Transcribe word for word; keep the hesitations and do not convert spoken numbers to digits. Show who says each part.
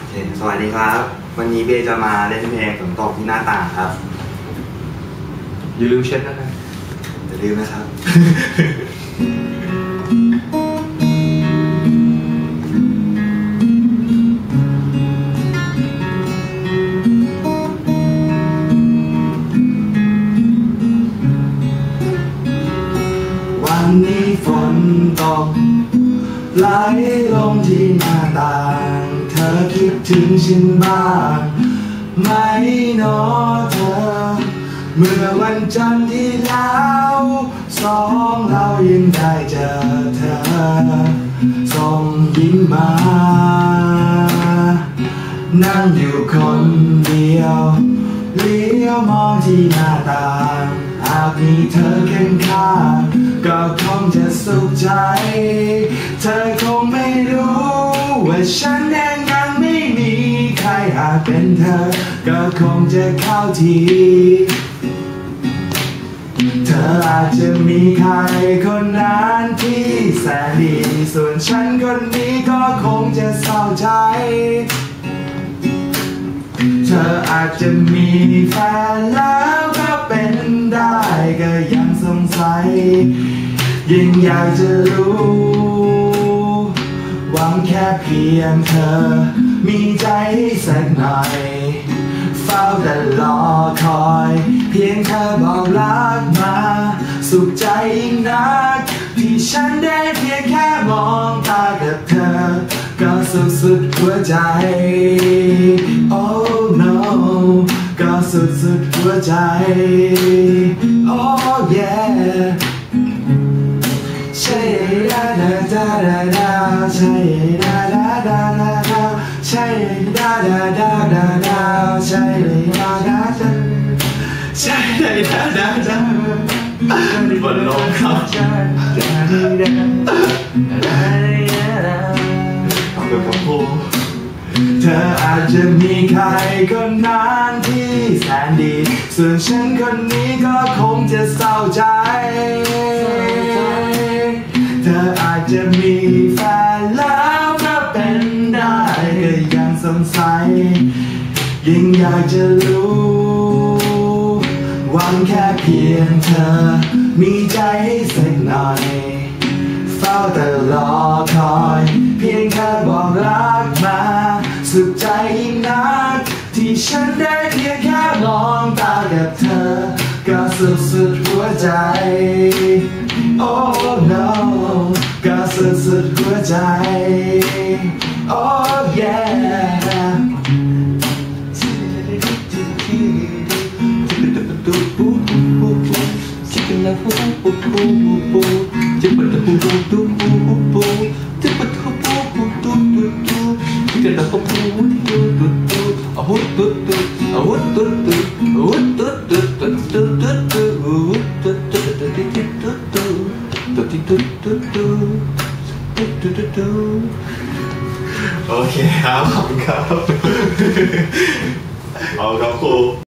Speaker 1: สวัสดีครับวันนี้เบจะมาเล่นเพลงฝนตกที่หน้าต่างครับอย่าลืมเช็ดนะครับอย่าลืมนะครับวันนี้ฝนตกไหลลงที่หน้าต่างเธอคิดถึงฉันบ้างไหมหนอเธอเมื่อวันจันทร์ที่แล้วสองเรายังได้เจอเธอส่งยิ้มมานั่งอยู่คนเดียวเลี้ยวมองที่หน้าต่างหากมีเธอเคียงข้างก็คงจะสุขใจเธอคงไม่รู้ว่าฉันเองยังไม่มีใครหากเป็นเธอก็คงจะเข้าทีเธออาจจะมีใครคนนั้นที่แสนดีส่วนฉันคนนี้ก็คงจะเศร้าใจเธออาจจะมีแฟนแล้วก็เป็นได้ก็ยังสงสัยยิ่งอยากจะรู้หวังแค่เพียงเธอมีใจสักหน่อยเฝ้าแต่รอคอยเพียงเธอบอกรักมาสุขใจยิ่งนักที่ฉันได้เพียงแค่มองตากับเธอก็สุดสุดหัวใจ Oh no ก็สุดสุดหัวใจ Oh yeah ใช่ดาดาดาดาดาใช่ดาดาดาดาดาใช่ดาดาดาดาดาใช่ดาดาดาใช่ดาดาดาบนลมครับเอาไปกับพูเธออาจจะมีใครคนนั้นที่แสนดีส่วนฉันคนนี้ก็คงจะเศร้าใจเธออาจจะมีแฟนแล้วก็เป็นได้ก็ยังสงสัยยิ่งอยากจะรู้หวังแค่เพียงเธอมีใจสักหน่อยเฝ้าแต่รอคอยเพียงแค่บอกรักมาสุขใจยิ่งนักที่ฉันได้เพียงแค่มองตากับเธอก็สุดสุดหัวใจ Oh no ก็สุดสุดหัวใจ Oh yeahโอเคครับขอบคุณครับเอาครับครู